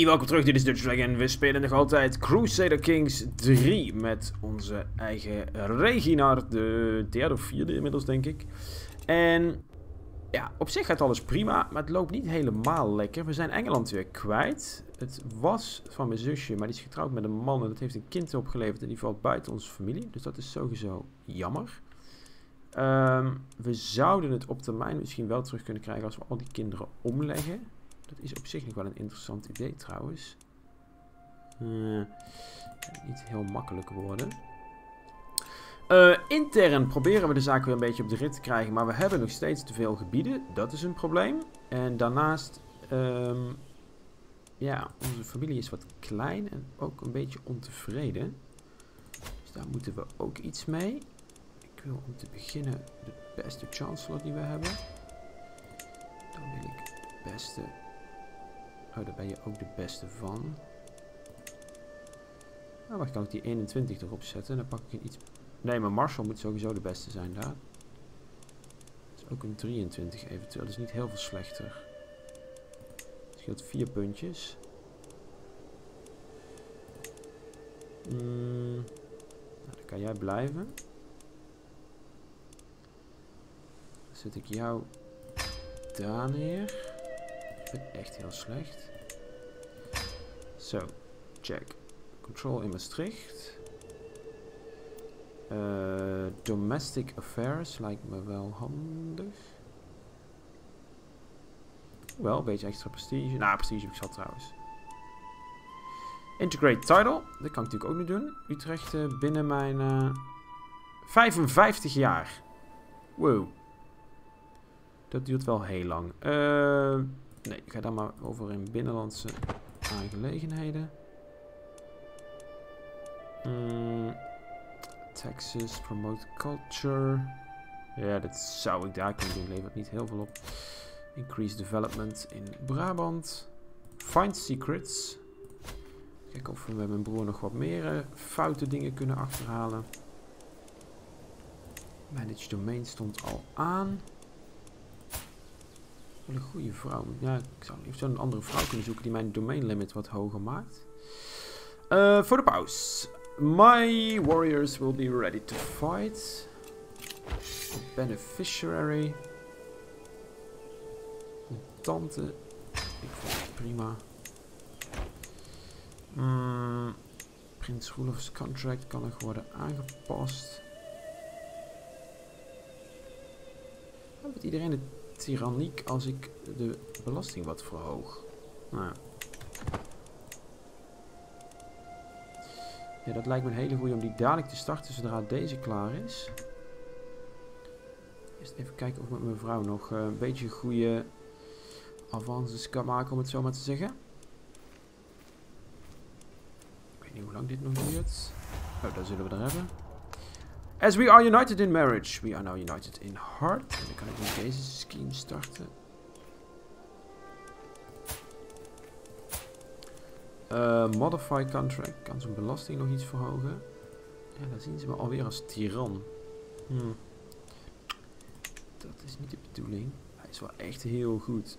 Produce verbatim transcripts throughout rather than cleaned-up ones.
Hey, welkom terug, dit is Dutch Dragon. We spelen nog altijd Crusader Kings drie met onze eigen Reginar, de derde of vierde inmiddels denk ik. En ja, op zich gaat alles prima, maar het loopt niet helemaal lekker. We zijn Engeland weer kwijt. Het was van mijn zusje, maar die is getrouwd met een man en dat heeft een kind opgeleverd en die valt buiten onze familie. Dus dat is sowieso jammer. Um, we zouden het op termijn misschien wel terug kunnen krijgen als we al die kinderen omleggen. Dat is op zich nog wel een interessant idee trouwens. Uh, niet heel makkelijk worden. Uh, intern proberen we de zaak weer een beetje op de rit te krijgen. Maar we hebben nog steeds te veel gebieden. Dat is een probleem. En daarnaast... Um, ja, onze familie is wat klein. En ook een beetje ontevreden. Dus daar moeten we ook iets mee. Ik wil om te beginnen de beste chancellor die we hebben. Dan wil ik de beste... Oh, daar ben je ook de beste van. Nou, wacht, kan ik die eenentwintig erop zetten? Dan pak ik een iets... Nee, maar Marshall moet sowieso de beste zijn daar. Dat is ook een drieëntwintig eventueel. Dat is niet heel veel slechter. Het scheelt vier puntjes. Mm. Nou, dan kan jij blijven. Dan zet ik jou daar neer. Ik ben echt heel slecht. Zo, check. Control in Maastricht. Uh, domestic affairs lijkt me wel handig. Wel, een beetje extra prestige. Nou, prestige heb ik zat trouwens. Integrate title. Dat kan ik natuurlijk ook nu doen. Utrecht uh, binnen mijn uh, vijfenvijftig jaar. Wow. Dat duurt wel heel lang. Uh, nee, ik ga dan maar over in binnenlandse aangelegenheden. Mm, Texas, promote culture. Ja, dat zou ik daar kunnen doen. Levert niet heel veel op. Increase development in Brabant. Find secrets. Kijken of we met mijn broer nog wat meer uh, foute dingen kunnen achterhalen. Manage domain stond al aan. Wel een goede vrouw. Ja, ik zou even een andere vrouw kunnen zoeken die mijn domain limit wat hoger maakt. Uh, voor de pauze. My warriors will be ready to fight. Beneficiary. Een tante. Ik vind het prima. Mm, Prins Roelof's contract kan nog worden aangepast. Wordt iedereen het tyranniek als ik de belasting wat verhoog? Nou. Ja, dat lijkt me een hele goede om die dadelijk te starten zodra deze klaar is. Eerst even kijken of ik met mijn vrouw nog uh, een beetje goede avances kan maken, om het zo maar te zeggen. Ik weet niet hoe lang dit nog duurt. Oh, daar zullen we er hebben. As we are united in marriage, we are now united in heart. En dan kan ik met deze scheme starten. Uh, modify contract. Kan zijn belasting nog iets verhogen? Ja, dan zien ze me alweer als tiran. Hmm. Dat is niet de bedoeling. Hij is wel echt heel goed.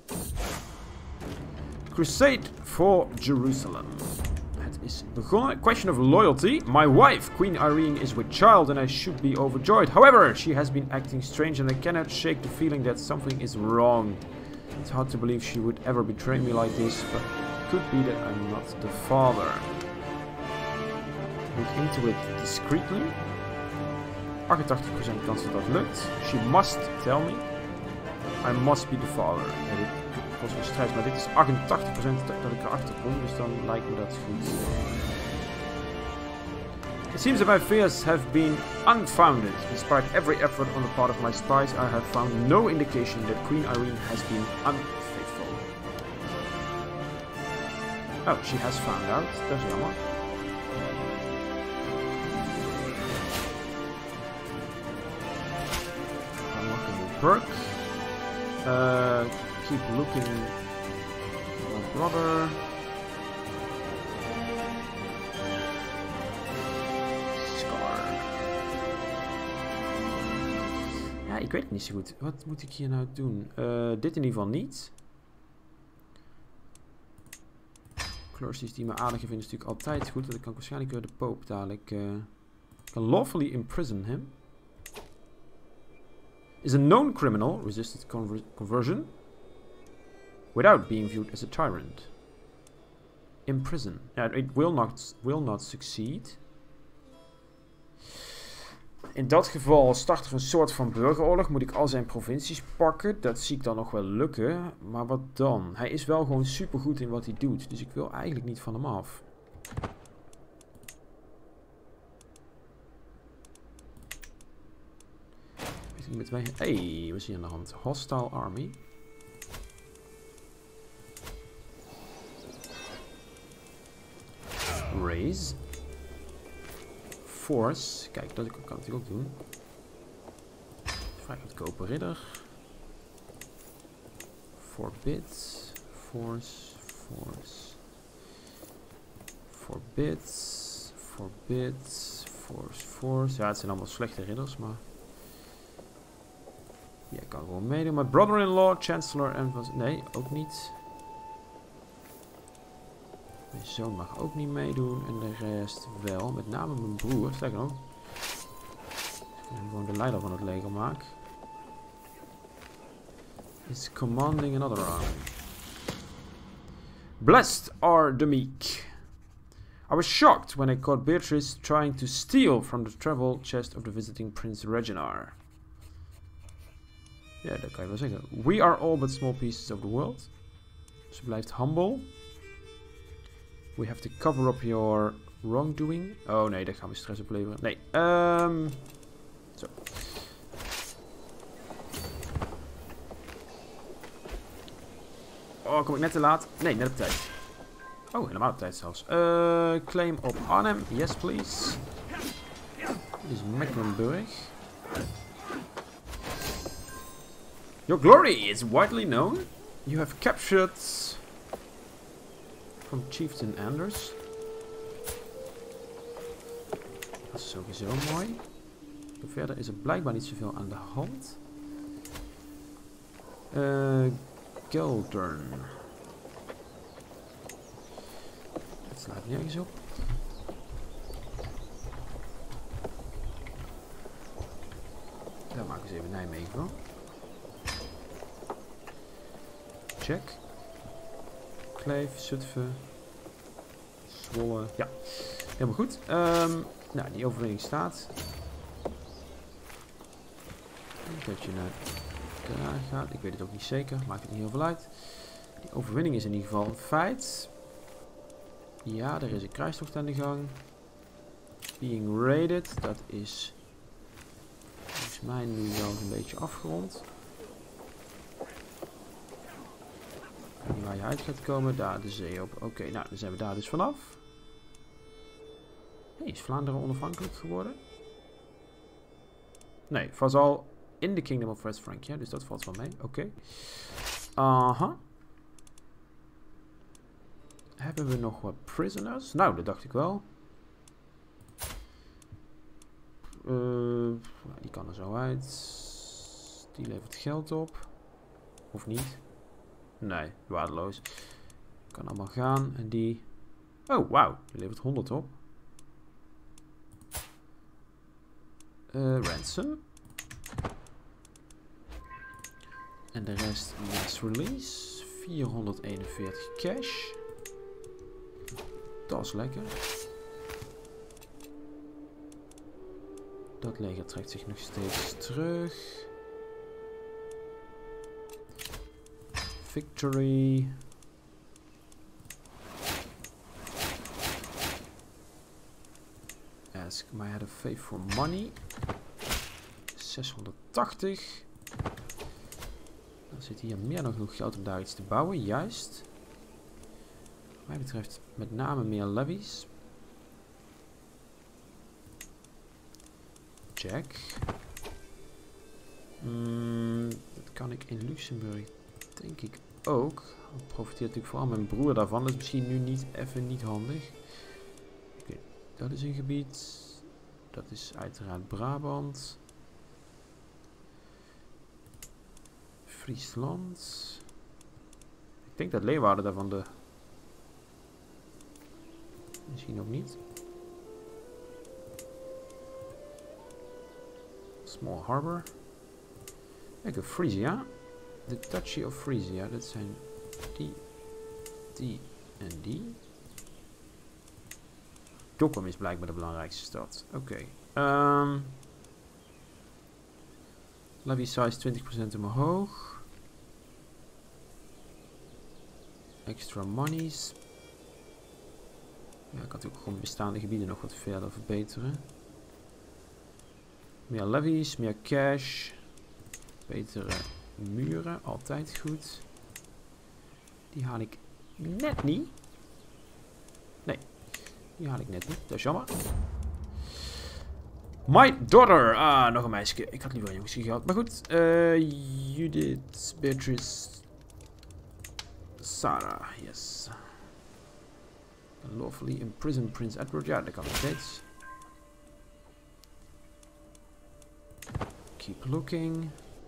Crusade for Jerusalem. Het is begonnen. Question of loyalty. My wife, Queen Irene, is with child and I should be overjoyed. However, she has been acting strange and I cannot shake the feeling that something is wrong. It's hard to believe she would ever betray me like this, but it could be that I'm not the father. Look into it discreetly. achtentachtig procent kans dat dat lukt. She must tell me. I must be the father. Ja, dit kost me stress, maar dit is achtentachtig procent dat ik erachter kom, dus dan lijkt me dat goed. It seems that my fears have been unfounded. Despite every effort on the part of my spies, I have found no indication that Queen Irene has been unfaithful. Oh, she has found out. Dat is jammer. Unlocking the perk. Uh, keep looking for my brother. Scar. Ja, ik weet het niet zo goed. Wat moet ik hier nou doen? Uh, dit in ieder geval niet. clergies die me aardiger vinden is natuurlijk altijd goed. Want dan kan ik waarschijnlijk weer de pope dadelijk... Uh, kan lawfully imprison him. Is a known criminal, resisted conver conversion, without being viewed as a tyrant. Imprison. Yeah, it will not, will not succeed. In dat geval start er een soort van burgeroorlog. Moet ik al zijn provincies pakken. Dat zie ik dan nog wel lukken. Maar wat dan? Hij is wel gewoon super goed in wat hij doet. Dus ik wil eigenlijk niet van hem af. Weet ik met wij... Hey, wat is hier aan de hand? Hostile army. Raise. Force. Kijk, dat kan ik natuurlijk ook doen. Vrij goedkope ridder. Forbid. Force. Force. Forbid. Forbid. Force. Force. Ja, het zijn allemaal slechte ridders, maar... Ja, ik kan gewoon meedoen. Mijn brother-in-law, chancellor en... Nee, ook niet. Mijn zoon mag ook niet meedoen. En de rest wel. Met name mijn broer. Sterker nog. Ik gewoon de leider van het leger maak. Is commanding another army. Blessed are the meek. I was shocked when I caught Beatrice trying to steal from the travel chest of the visiting Prince Reginar. Ja, dat kan je wel zeggen. We are all but small pieces of the world. Ze blijft humble. We have to cover up your wrongdoing. Oh nee, daar gaan we stress opleveren. Nee, um, zo. Oh, kom ik net te laat? Nee, net op tijd. Oh, helemaal op tijd zelfs. Uh, claim op Arnhem. Yes, please. Dit is Mecklenburg. Your glory is widely known. You have captured... From Chieftain Anders. Dat is sowieso mooi. Verder is er blijkbaar niet zoveel aan de hand. Uh, Geldern. Het slaat nergens op. Daar maken ze even Nijmegen van. Check. Kleef, Zutphen, Zwolle. Ja, helemaal goed. Um, nou, die overwinning staat. Dat je naar Praag gaat. Ik weet het ook niet zeker. Maakt het niet heel veel uit. Die overwinning is in ieder geval een feit. Ja, er is een kruistocht aan de gang. Being raided. Dat is volgens mij nu wel een beetje afgerond. Ik weet niet waar je uit gaat komen. Daar de zee op. Oké, okay, nou dan zijn we daar dus vanaf. Hey, is Vlaanderen onafhankelijk geworden? Nee, Vazal in the Kingdom of West Francia. Dus dat valt wel mee. Oké. Okay. Aha. Hebben we nog wat prisoners? Nou, dat dacht ik wel. Uh, die kan er zo uit. Die levert geld op. Of niet? Nee, waardeloos. Kan allemaal gaan. En die... Oh, wauw. Die levert honderd op. Uh, ransom. En de rest mass release. vierhonderdeenenveertig cash. Dat is lekker. Dat leger trekt zich nog steeds terug. Victory. Ask my head of faith for money. zeshonderdtachtig. Dan zit hier meer dan genoeg geld om daar iets te bouwen. Juist. Wat mij betreft met name meer levies. Check. Mm, dat kan ik in Luxemburg denk ik ook. Dan profiteert natuurlijk vooral mijn broer daarvan. Dat is misschien nu niet even niet handig. Oké, dat is een gebied. Dat is uiteraard Brabant. Friesland. Ik denk dat Leeuwarden daarvan de Misschien ook niet. Small Harbor. Kijk, een Frisia. De Duchy of Frisia. Dat zijn die, die en die. Dokkum is blijkbaar de belangrijkste stad. Oké. Okay. Um, levy size twintig procent omhoog. Extra monies. Ja, ik had ook gewoon bestaande gebieden nog wat verder verbeteren. Meer levies, meer cash. Betere muren, altijd goed. Die haal ik net niet. Nee, die haal ik net niet. Dat is jammer. My daughter. Ah, nog een meisje. Ik had liever een jongetje gehad. Maar goed. Uh, Judith, Beatrice, Sarah. Yes. Lawfully imprisoned Prince Edward. Ja, dat kan nog steeds. Keep looking.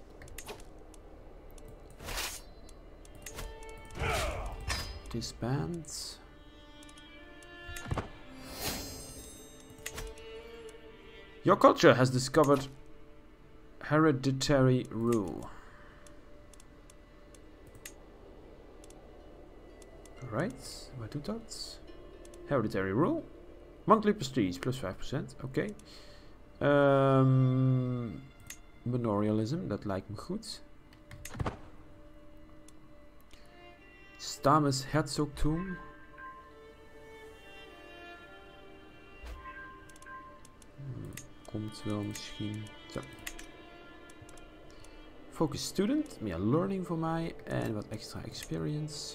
Disband. Your culture has discovered hereditary rule. Right, waar doet dat? Hereditary rule. Monthly prestige, plus vijf procent. Oké. Okay. Um, Memorialism, dat lijkt me goed. Stammes Herzogtum. Hmm, komt wel misschien. Zo. Focus student, meer learning voor mij en wat extra experience.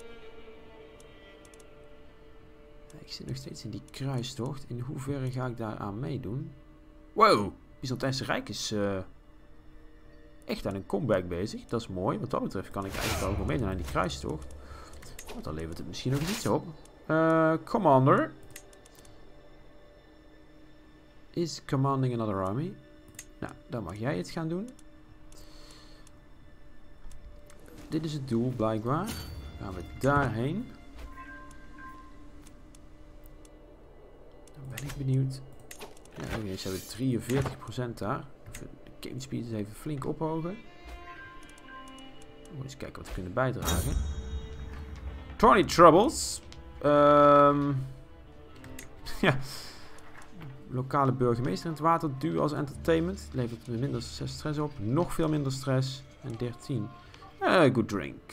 Ik zit nog steeds in die kruistocht. In hoeverre ga ik daar aan meedoen? Wow, Byzantijnse Rijk is uh, echt aan een comeback bezig. Dat is mooi. Wat dat betreft kan ik eigenlijk wel gewoon meedoen aan die kruistocht. Want dan levert het misschien ook iets op. Uh, commander. Is commanding another army. Nou, dan mag jij het gaan doen. Dit is het doel blijkbaar. Dan gaan we daarheen. Dan ben ik benieuwd. Ja, oké, ze hebben drieënveertig procent daar. Even de game speed eens even flink ophogen. Eens kijken wat we kunnen bijdragen. Tony Troubles. Um, ja. Lokale burgemeester in het water. Duur als entertainment. Levert minder stress op. Nog veel minder stress. En dertien. Uh, good drink.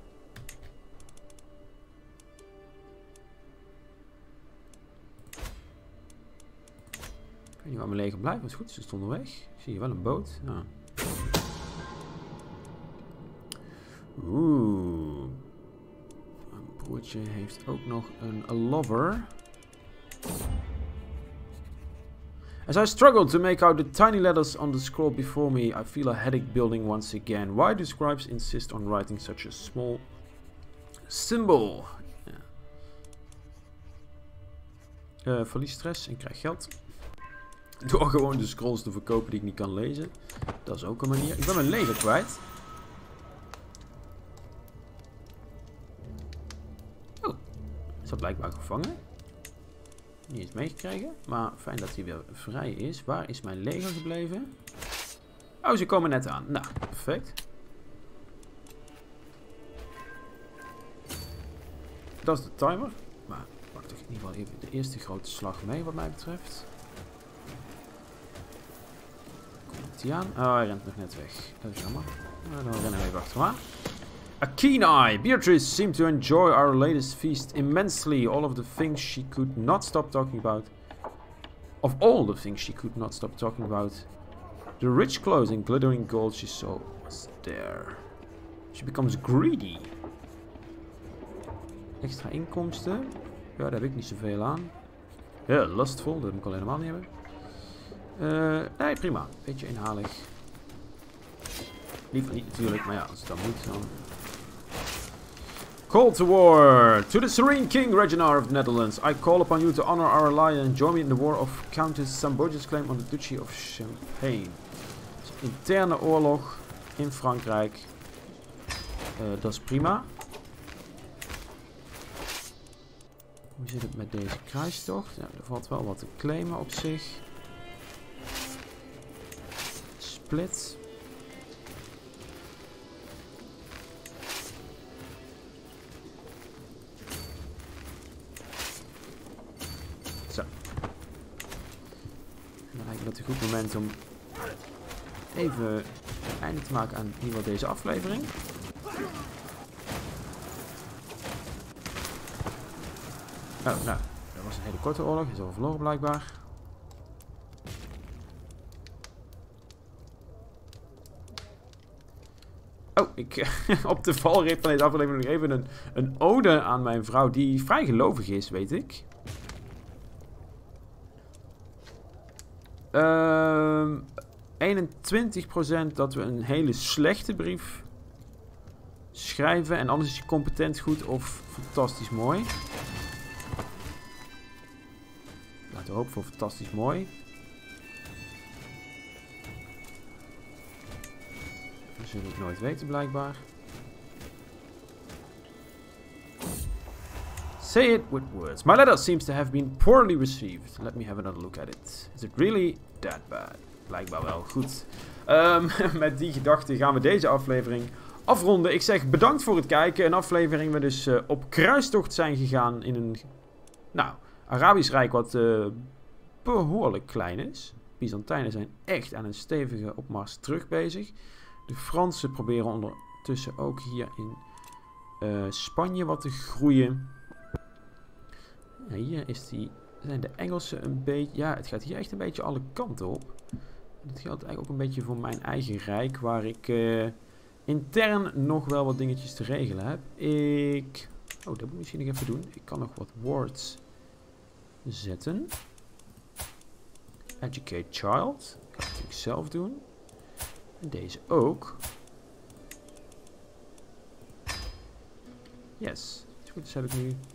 Ik weet niet waar mijn leger blijft. Maar is goed, ze stonden weg. Ik zie hier wel een boot. Ja. Oeh. Mijn broertje heeft ook nog een a lover. As I struggle to make out the tiny letters on the scroll before me, I feel a headache building once again. Why do scribes insist on writing such a small symbol? Ja. Uh, verlies stress en krijg geld. Door gewoon de scrolls te verkopen die ik niet kan lezen. Dat is ook een manier. Ik ben mijn leger kwijt. Oh, is dat blijkbaar gevangen? Niet eens meegekregen, maar fijn dat hij weer vrij is. Waar is mijn leger gebleven? Oh, ze komen net aan. Nou, perfect. Dat is de timer. Maar pak toch in ieder geval even de eerste grote slag mee wat mij betreft. Komt hij aan? Oh, hij rent nog net weg. Dat is jammer. Nou, dan rennen we even achteraan. A keen eye. Beatrice seemed to enjoy our latest feast immensely. All of the things she could not stop talking about. Of all the things she could not stop talking about. The rich clothes and glittering gold she saw was there. She becomes greedy. Extra inkomsten. Ja, daar heb ik niet zoveel aan. Ja, yeah, lustful. Dat moet ik al helemaal niet hebben. Uh, nee, prima. Beetje inhalig. Liever niet natuurlijk, maar ja, als het dan moet, dan... Call to war! To the serene King Reginar of the Netherlands, I call upon you to honor our alliance and join me in the war of Countess Samboja's claim on the Duchy of Champagne. Dus interne oorlog in Frankrijk. Uh, dat is prima. Hoe zit het met deze kruistocht? Ja, er valt wel wat te claimen op zich. Split. Zo. En dan lijkt me dat een goed moment om even een einde te maken aan in ieder geval deze aflevering. Oh, nou, dat was een hele korte oorlog. Is al verloren blijkbaar. Oh, ik op de valreep van deze aflevering nog even een, een ode aan mijn vrouw die vrij gelovig is, weet ik. Uh, eenentwintig procent dat we een hele slechte brief schrijven en anders is je competent goed of fantastisch mooi. Laten we hopen voor fantastisch mooi. Dat zullen we het nooit weten blijkbaar. Say it with words. My letter seems to have been poorly received. Let me have another look at it. Is it really that bad? Blijkbaar wel. Goed. Um, met die gedachte gaan we deze aflevering afronden. Ik zeg bedankt voor het kijken. Een aflevering waar we dus uh, op kruistocht zijn gegaan in een... Nou, Arabisch Rijk wat uh, behoorlijk klein is. Byzantijnen zijn echt aan een stevige opmars terug bezig. De Fransen proberen ondertussen ook hier in uh, Spanje wat te groeien. Ja, hier is die, zijn de Engelsen een beetje... Ja, het gaat hier echt een beetje alle kanten op. Dat geldt eigenlijk ook een beetje voor mijn eigen rijk, waar ik uh, intern nog wel wat dingetjes te regelen heb. Ik... Oh, dat moet ik misschien nog even doen. Ik kan nog wat wards zetten. Educate child. Dat ga ik natuurlijk zelf doen. En deze ook. Yes. Goed, dus heb ik nu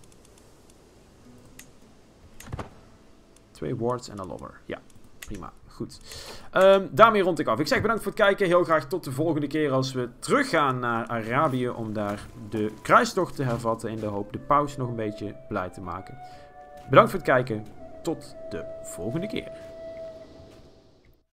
twee wards en een lover. Ja, prima. Goed. Um, daarmee rond ik af. Ik zeg bedankt voor het kijken. Heel graag tot de volgende keer als we teruggaan naar Arabië om daar de kruistocht te hervatten in de hoop de paus nog een beetje blij te maken. Bedankt voor het kijken. Tot de volgende keer.